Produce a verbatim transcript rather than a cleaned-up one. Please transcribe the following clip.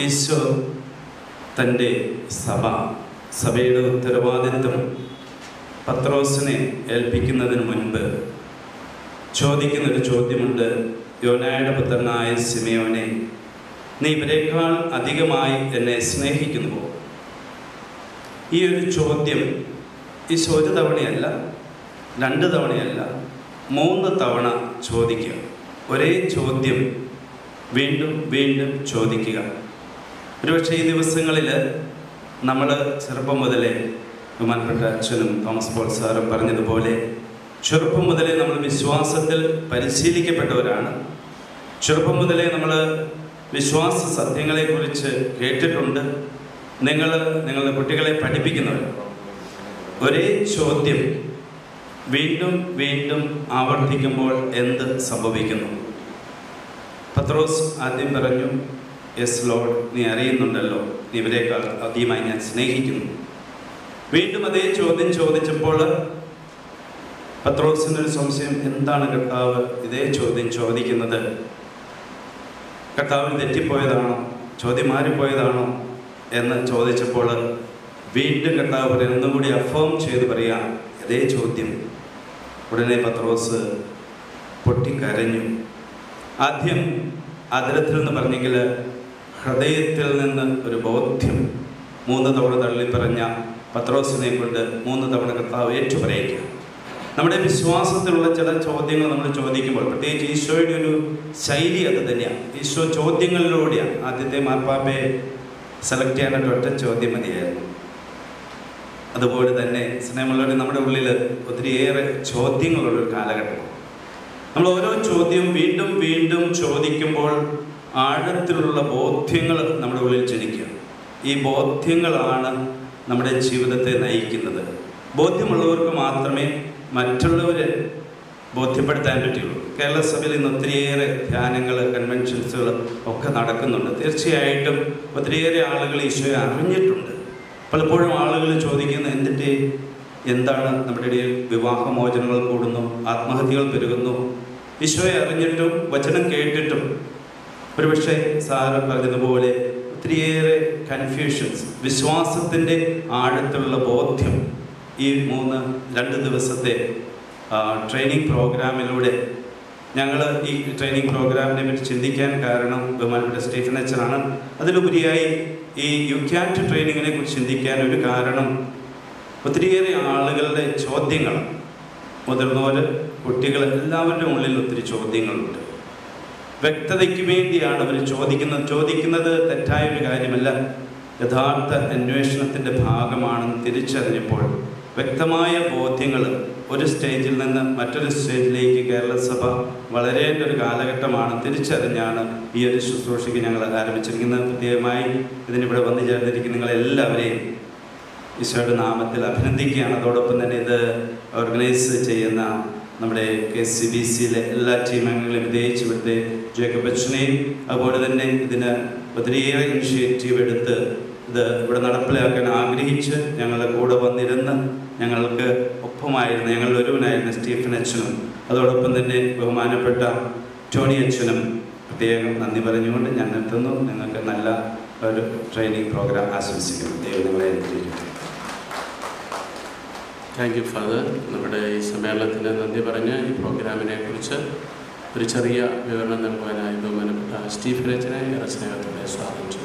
ഈശോ തൻ്റെ സഭ സഭയുടെ ഉത്തരവാദിത്വം പത്രോസിനെ ഏൽപ്പിക്കുന്നതിന് മുൻപ് ചോദിക്കുന്നൊരു ചോദ്യമുണ്ട്. യോനായുടെ പുത്രനായ ശിമയോനെ, നീ ഇവരെക്കാൾ അധികമായി എന്നെ സ്നേഹിക്കുന്നുവോ? ഈ ഒരു ചോദ്യം ഈശോ ഒരു തവണയല്ല, രണ്ട് തവണയല്ല, മൂന്ന് തവണ ചോദിക്കുക. ഒരേ ചോദ്യം വീണ്ടും വീണ്ടും ചോദിക്കുക. ഒരുപക്ഷെ ഈ ദിവസങ്ങളിൽ നമ്മൾ ചെറുപ്പം മുതലേ ബഹുമാനപ്പെട്ട അച്ഛനും തോമസ് പോൾ സാറും പറഞ്ഞതുപോലെ ചെറുപ്പം മുതലേ നമ്മൾ വിശ്വാസത്തിൽ പരിശീലിക്കപ്പെട്ടവരാണ്. ചെറുപ്പം മുതലേ നമ്മൾ വിശ്വാസ സത്യങ്ങളെക്കുറിച്ച് കേട്ടിട്ടുണ്ട്. നിങ്ങൾ നിങ്ങളുടെ കുട്ടികളെ പഠിപ്പിക്കുന്നവർ. ഒരേ ചോദ്യം വീണ്ടും വീണ്ടും ആവർത്തിക്കുമ്പോൾ എന്ത് സംഭവിക്കുന്നു? പത്രോസ് ആദ്യം പറഞ്ഞു, യെസ് ലോർഡ്, നീ അറിയുന്നുണ്ടല്ലോ, നീ ഇവരെക്കാൾ അധികമായി ഞാൻ സ്നേഹിക്കുന്നു. വീണ്ടും അതേ ചോദ്യം ചോദിച്ചപ്പോൾ പത്രോസിനൊരു സംശയം, എന്താണ് കർത്താവ് ഇതേ ചോദ്യം ചോദിക്കുന്നത്? കർത്താവിന് തെറ്റിപ്പോയതാണോ, ചോദ്യം മാറിപ്പോയതാണോ എന്ന് ചോദിച്ചപ്പോൾ വീണ്ടും കർത്താവ് പറയാൻ ഒന്നും കൂടി അഫേം ചെയ്ത് പറയാം അതേ ചോദ്യം. ഉടനെ പത്രോസ് പൊട്ടിക്കരഞ്ഞു. ആദ്യം അതിരത്തിൽ നിന്ന് പറഞ്ഞെങ്കിൽ ഹൃദയത്തിൽ നിന്ന് ഒരു ബോധ്യം മൂന്ന് തവണ തള്ളി പറഞ്ഞ പത്രോസിനെ കൊണ്ട് മൂന്ന് തവണ കർത്താവ് ഏറ്റുപറയിക്കുക. നമ്മുടെ വിശ്വാസത്തിലുള്ള ചില ചോദ്യങ്ങൾ നമ്മൾ ചോദിക്കുമ്പോൾ, പ്രത്യേകിച്ച് ഈശോയുടെ ഒരു ശൈലി അത് തന്നെയാണ്. ഈശോ ചോദ്യങ്ങളിലൂടെയാണ്. ആദ്യത്തെ മാർപ്പാപ്പയെ സെലക്ട് ചെയ്യാനായിട്ട് ഒറ്റ ചോദ്യം മതിയായിരുന്നു. അതുപോലെ തന്നെ സ്നേഹമുള്ളവർ, നമ്മുടെ ഉള്ളിൽ ഒത്തിരിയേറെ ചോദ്യങ്ങളുള്ളൊരു കാലഘട്ടമാണ്. നമ്മൾ ഓരോ ചോദ്യവും വീണ്ടും വീണ്ടും ചോദിക്കുമ്പോൾ ആഴത്തിലുള്ള ബോധ്യങ്ങൾ നമ്മുടെ ഉള്ളിൽ ജനിക്കുക. ഈ ബോധ്യങ്ങളാണ് നമ്മുടെ ജീവിതത്തെ നയിക്കുന്നത്. ബോധ്യമുള്ളവർക്ക് മാത്രമേ മറ്റുള്ളവരെ ബോധ്യപ്പെടുത്താൻ പറ്റുള്ളൂ. കേരള സഭയിൽ ഇന്ന് ഒത്തിരിയേറെ ധ്യാനങ്ങൾ, കൺവെൻഷൻസുകൾ ഒക്കെ നടക്കുന്നുണ്ട്. തീർച്ചയായിട്ടും ഒത്തിരിയേറെ ആളുകൾ ഈശോയെ അറിഞ്ഞിട്ടുണ്ട്. പലപ്പോഴും ആളുകൾ ചോദിക്കുന്ന, എന്നിട്ട് എന്താണ് നമ്മുടെ ഇടയിൽ വിവാഹമോചനങ്ങൾ കൂടുന്നു, ആത്മഹത്യകൾ പെരുകുന്നു? ഈശോയെ അറിഞ്ഞിട്ടും വചനം കേട്ടിട്ടും ഒരുപക്ഷെ സാറ് പറഞ്ഞതുപോലെ ഒത്തിരിയേറെ കൺഫ്യൂഷൻസ്. വിശ്വാസത്തിൻ്റെ ആഴത്തിലുള്ള ബോധ്യം ഈ മൂന്ന് രണ്ട് ദിവസത്തെ ട്രെയിനിങ് പ്രോഗ്രാമിലൂടെ ഞങ്ങൾ ഈ ട്രെയിനിങ് പ്രോഗ്രാമിനെ പറ്റി ചിന്തിക്കാൻ കാരണം ബഹുമാനപ്പെട്ട സ്റ്റീഫൻ അച്ഛനാണ്. അതിലുപരിയായി ഈ യുക്യാറ്റ് ട്രെയിനിങ്ങിനെ കുറിച്ച് ചിന്തിക്കാൻ ഒരു കാരണം ഒത്തിരിയേറെ ആളുകളുടെ ചോദ്യങ്ങൾ, മുതിർന്നവർ, കുട്ടികൾ, എല്ലാവരുടെ ഉള്ളിൽ ഒത്തിരി ചോദ്യങ്ങളുണ്ട്. വ്യക്തതയ്ക്ക് വേണ്ടിയാണ് അവർ ചോദിക്കുന്നത്. ചോദിക്കുന്നത് തെറ്റായൊരു കാര്യമല്ല, യഥാർത്ഥ അന്വേഷണത്തിൻ്റെ ഭാഗമാണെന്ന് തിരിച്ചറിഞ്ഞപ്പോൾ വ്യക്തമായ ബോധ്യങ്ങൾ ഒരു സ്റ്റേജിൽ നിന്ന് മറ്റൊരു സ്റ്റേജിലേക്ക് കേരള സഭ വളരേണ്ട ഒരു കാലഘട്ടമാണ് തിരിച്ചറിഞ്ഞാണ് ഈ ഒരു ശുശ്രൂഷയ്ക്ക് ഞങ്ങൾ ആരംഭിച്ചിരിക്കുന്നത്. പ്രത്യേകമായി ഇതിനിവിടെ വന്നു ചേർന്നിരിക്കുന്ന നിങ്ങളെല്ലാവരെയും ഈശോയുടെ നാമത്തിൽ അഭിനന്ദിക്കുകയാണ്. അതോടൊപ്പം തന്നെ ഇത് ഓർഗനൈസ് ചെയ്യുന്ന നമ്മുടെ കെ സി ബി സിയിലെ എല്ലാ ടീം അംഗങ്ങളെയും, പ്രത്യേകിച്ച് ഇവിടുത്തെ ജേക്കബ് അച്ഛനെയും, അതുപോലെ തന്നെ ഇതിന് ഒത്തിരിയേറെ ഇനിഷ്യേറ്റീവ് എടുത്ത് ഇത് ഇവിടെ നടപ്പിലാക്കാൻ ആഗ്രഹിച്ച് ഞങ്ങളുടെ കൂടെ വന്നിരുന്ന് ഞങ്ങൾക്ക് ഒപ്പമായിരുന്ന ഞങ്ങളിൽ ഒരുവനായിരുന്ന സ്റ്റീഫൻ അച്ഛനും, അതോടൊപ്പം തന്നെ ബഹുമാനപ്പെട്ട ടോണി അച്ഛനും പ്രത്യേകം നന്ദി പറഞ്ഞുകൊണ്ട് ഞാൻ നിർത്തുന്നു. നിങ്ങൾക്ക് നല്ല ഒരു ട്രെയിനിങ് പ്രോഗ്രാം ആശംസിക്കുന്നു. ദൈവം നിങ്ങളെ അനുഗ്രഹിക്കട്ടെ. Thank you father. നമ്മുടെ ഈ സമ്മേളനത്തിന് നന്ദി പറഞ്ഞ് ഈ പ്രോഗ്രാമിനെ കുറിച്ച് ഒരു ചെറിയ വിവരണം നൽകുവാനായി ബഹുമാനപ്പെട്ട സ്റ്റീഫൻ അച്ഛനെ ഏറെ സ്നേഹത്തോടെ സ്വാഗതം ചെയ്തു.